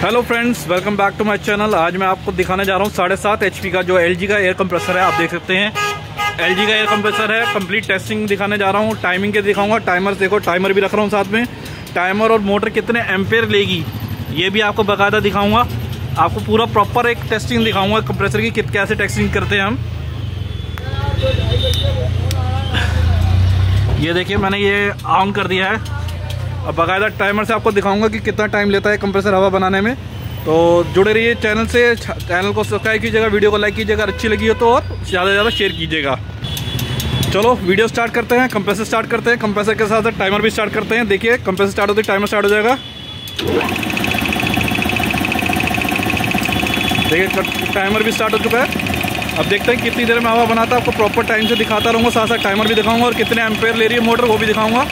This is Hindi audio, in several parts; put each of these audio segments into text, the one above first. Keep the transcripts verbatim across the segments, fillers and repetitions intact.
Hello friends, welcome back to my channel. आज मैं आपको दिखाने जा रहा हूँ साढ़े सात एच पी का जो एलजी का एयर कंप्रेसर है। आप देख सकते हैं एलजी का एयर कंप्रेसर है। कंप्लीट टेस्टिंग दिखाने जा रहा हूँ, टाइमिंग के दिखाऊंगा। टाइमर देखो, टाइमर भी रख रहा हूँ साथ में। टाइमर और मोटर कितने एम्पेयर लेगी ये भी आपको बाकायदा दिखाऊंगा। आपको पूरा प्रॉपर एक टेस्टिंग दिखाऊंगा कंप्रेसर की, कित कैसे टेस्टिंग करते हैं हम। ये देखिए मैंने ये ऑन कर दिया है। अब बाकायदा टाइमर से आपको दिखाऊंगा कि कितना टाइम लेता है कंप्रेसर हवा बनाने में। तो जुड़े रहिए चैनल से। चैनल को सब्सक्राइब कीजिएगा, वीडियो को लाइक कीजिएगा, अच्छी लगी हो तो और ज़्यादा से ज़्यादा शेयर कीजिएगा। चलो वीडियो स्टार्ट करते हैं, कंप्रेसर स्टार्ट करते हैं। कंप्रेसर के साथ साथ टाइमर भी स्टार्ट करते हैं। देखिए कंप्रेसर स्टार्ट होते ही टाइमर स्टार्ट हो जाएगा। देखिए टाइमर भी स्टार्ट हो चुका है। अब देखते हैं कितनी देर में हवा बनाता है। आपको प्रॉपर टाइम से दिखाता रहूँगा, साथ साथ टाइमर भी दिखाऊंगा और कितने एम्पेयर ले रही है मोटर वो भी दिखाऊंगा।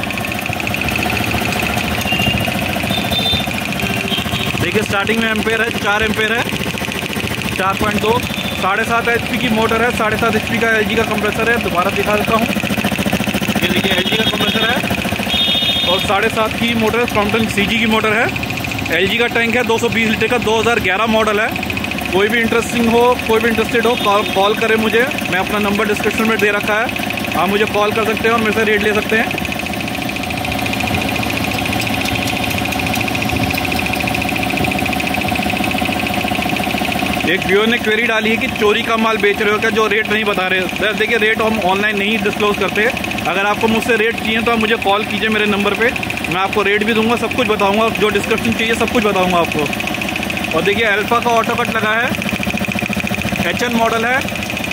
देखिए स्टार्टिंग में एम्पेयर है, चार एम्पेयर है, चार पॉइंट दो। साढ़े सात एच पी की मोटर है, साढ़े सात एच पी का एलजी का कंप्रेसर है। दोबारा दिखा देता हूँ, ये देखिए एलजी का कंप्रेसर है और साढ़े सात की मोटर है। क्रॉम्पटन सीजी की मोटर है। एलजी का टैंक है दो सौ बीस लीटर का, दो हज़ार ग्यारह मॉडल है। कोई भी इंटरेस्टिंग हो, कोई भी इंटरेस्टेड हो, कॉल कॉल करें मुझे। मैं अपना नंबर डिस्क्रिप्शन में दे रखा है, आप मुझे कॉल कर सकते हैं और मेरे से रेट ले सकते हैं। एक व्यूअर ने क्वेरी डाली है कि चोरी का माल बेच रहे हो क्या, जो रेट नहीं बता रहे। सर देखिए रेट हम ऑनलाइन नहीं डिस्क्लोज करते। अगर आपको मुझसे रेट चाहिए तो आप मुझे कॉल कीजिए मेरे नंबर पे, मैं आपको रेट भी दूंगा, सब कुछ बताऊंगा। जो डिस्क्रिप्शन चाहिए सब कुछ बताऊंगा आपको। और देखिए अल्फा का ऑटो कट लगा है, एच एन मॉडल है।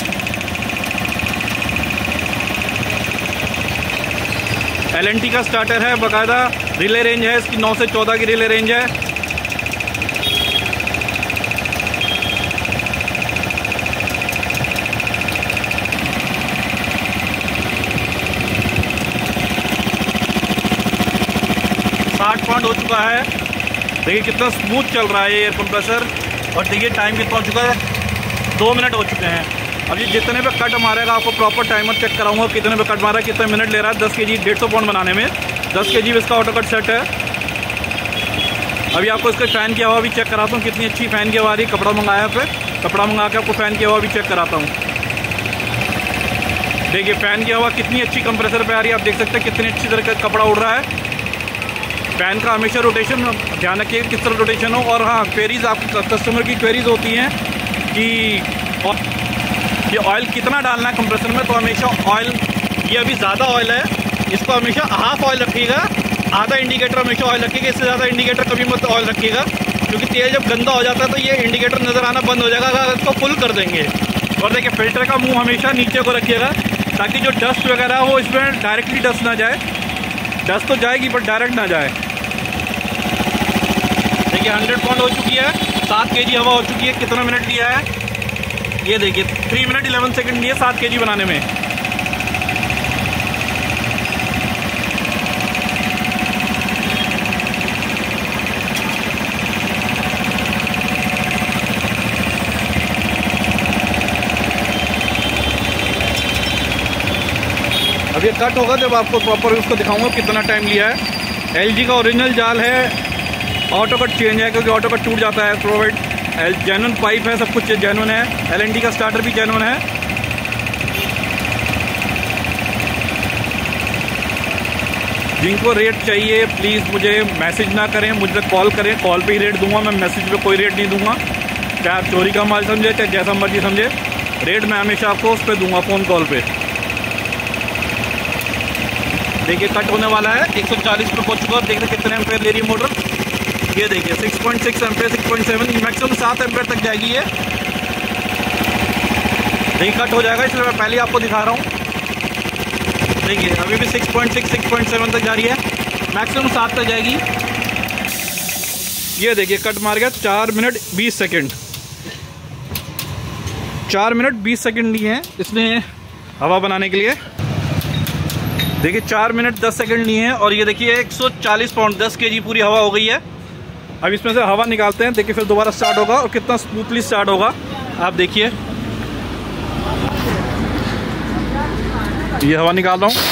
एल एन टी का स्टार्टर है, बाकायदा रिले रेंज है इसकी, नौ से चौदह की रिले रेंज है। साठ पॉइंट हो चुका है। देखिए कितना स्मूथ चल रहा है एयर कंप्रेसर। और देखिए टाइम कितना हो चुका है, दो मिनट हो चुके हैं। अब ये जितने पे कट मारेगा आपको प्रॉपर टाइमर चेक कराऊंगा कितने पे कट मारा है, कितने मिनट ले रहा है। दस के जी डेढ़ सौ पाउंड बनाने में दस के जी इसका ऑटो कट सेट है। अभी आपको इसके फ़ैन की हवा भी चेक कराता हूँ, कितनी अच्छी फ़ैन की हवा आ रही है। कपड़ा मंगाया पे, कपड़ा मंगा के आपको फ़ैन की हवा भी चेक कराता हूँ। देखिए फ़ैन की हवा कितनी अच्छी कंप्रेसर पे आ रही है। आप देख सकते हैं कितनी अच्छी तरह का कपड़ा उड़ रहा है। फैन का हमेशा रोटेशन ध्यान रखिए किस तरह रोटेशन हो। और हाँ, क्वेरीज आपकी कस्टमर की क्वेरीज होती हैं कि ये ऑयल कितना डालना है कंप्रेसर में। तो हमेशा ऑयल, ये अभी ज़्यादा ऑयल है, इसको हमेशा हाफ ऑयल रखिएगा, आधा इंडिकेटर हमेशा ऑयल रखिएगा। इससे ज़्यादा इंडिकेटर कभी मत ऑयल रखिएगा, क्योंकि तेल जब गंदा हो जाता है तो ये इंडिकेटर नज़र आना बंद हो जाएगा अगर इसको फुल कर देंगे। और देखिए फिल्टर का मुँह हमेशा नीचे को रखिएगा, ताकि जो डस्ट वगैरह हो इसमें डायरेक्टली डस्ट ना जाए। डस्ट तो जाएगी पर डायरेक्ट ना जाए। देखिए हंड्रेड पॉइंट हो चुकी है, सात के जी हवा हो चुकी है। कितना मिनट लिया है ये देखिए, थ्री मिनट इलेवन सेकंड लिए सात के जी बनाने में। अब ये कट होगा जब आपको प्रॉपर उसको दिखाऊंगा कितना टाइम लिया है। एलजी का ओरिजिनल जाल है, ऑटो कट चेंज है क्योंकि ऑटो कट टूट जाता है। प्रोवाइड जेन्युइन पाइप है, सब कुछ जेन्युइन है। एल एन टी का स्टार्टर भी जेन्युइन है। जिनको रेट चाहिए प्लीज़ मुझे मैसेज ना करें, मुझे कॉल करें। कॉल पे ही रेट दूंगा मैं, मैसेज पे कोई रेट नहीं दूंगा। चाहे आप चोरी का माल समझे, चाहे जैसा मर्जी समझे, रेट मैं हमेशा आपको उस पर दूंगा फ़ोन कॉल पे। देखिए कट होने वाला है, एक सौ चालीस पे पहुंच चुका है। देखिए कितने एम्पेयर ले रही है मोटर। ये देखिए six point six ampere, six point seven, maximum सात एम्पेयर तक जाएगी ये। नहीं कट हो जाएगा, इसलिए मैं पहले आपको दिखा रहा हूँ। देखिए अभी भी six point six, six point seven तक जा रही है, मैक्सिमम सात तक जाएगी। ये देखिए कट मार गया, चार मिनट बीस सेकेंड, चार मिनट बीस सेकेंड लिए हैं इसने हवा बनाने के लिए। देखिए चार मिनट दस सेकंड लिए हैं। और ये देखिए एक सौ चालीस पाउंड, दस केजी पूरी हवा हो गई है। अब इसमें से हवा निकालते हैं, देखिए फिर दोबारा स्टार्ट होगा और कितना स्मूथली स्टार्ट होगा आप देखिए। ये हवा निकाल रहा हूँ।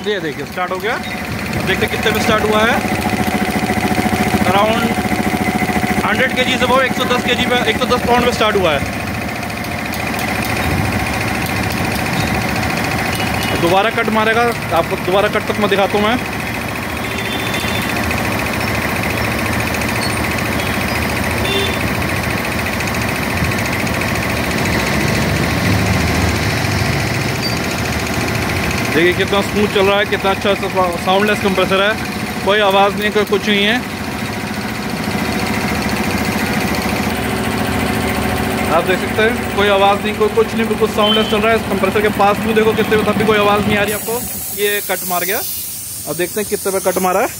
ये देखिए स्टार्ट हो गया। देखते कितने में स्टार्ट हुआ है। अराउंड हंड्रेड के जी से वो एक सौ दस के जी पे एक सौ दस पाउंड में स्टार्ट हुआ है। दोबारा कट मारेगा, आपको दोबारा कट तक मैं दिखाता हूँ मैं। देखिए कितना स्मूथ चल रहा है, कितना अच्छा साउंडलेस कंप्रेसर है, कोई आवाज़ नहीं, कोई कुछ नहीं है। आप देख सकते हैं कोई आवाज़ नहीं, कोई कुछ नहीं, बिल्कुल साउंडलेस चल रहा है। इस कंप्रेसर के पास भी देखो कितने तब भी कोई आवाज़ नहीं आ रही आपको। ये कट मार गया, अब देखते हैं कितने पे कट मारा है।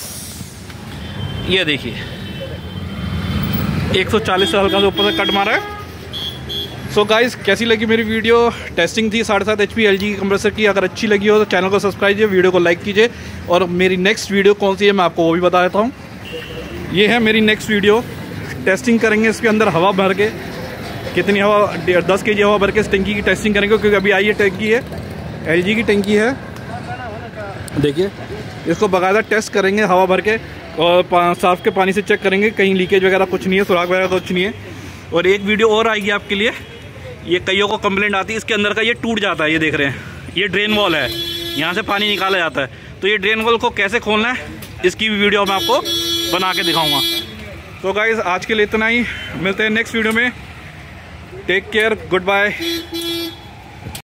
ये देखिए एक सौ चालीस से हल्का से ऊपर से कट मारा है। सो so गाइस, कैसी लगी मेरी वीडियो? टेस्टिंग थी साढ़े सात एच पी एल जी की कंप्रेसर की। अगर अच्छी लगी हो तो चैनल को सब्सक्राइब कीजिए, वीडियो को लाइक कीजिए। और मेरी नेक्स्ट वीडियो कौन सी है मैं आपको वो भी बता देता हूँ। ये है मेरी नेक्स्ट वीडियो, टेस्टिंग करेंगे इसके अंदर हवा भर के, कितनी हवा, दस के जी हवा भर के इस टंकी की टेस्टिंग करेंगे, क्योंकि अभी आई है टंकी है, एल जी की टंकी है। देखिए इसको बाकायदा टेस्ट करेंगे हवा भर के, और साफ के पानी से चेक करेंगे कहीं लीकेज वगैरह कुछ नहीं है, सुराख वगैरह कुछ नहीं है। और एक वीडियो और आएगी आपके लिए। ये कईयों को कंप्लेंट आती है इसके अंदर का ये टूट जाता है, ये देख रहे हैं, ये ड्रेन वॉल है, यहाँ से पानी निकाला जाता है। तो ये ड्रेन वॉल को कैसे खोलना है इसकी भी वीडियो मैं आपको बना के दिखाऊंगा। तो गाइस आज के लिए इतना ही, मिलते हैं नेक्स्ट वीडियो में। Take care, good bye.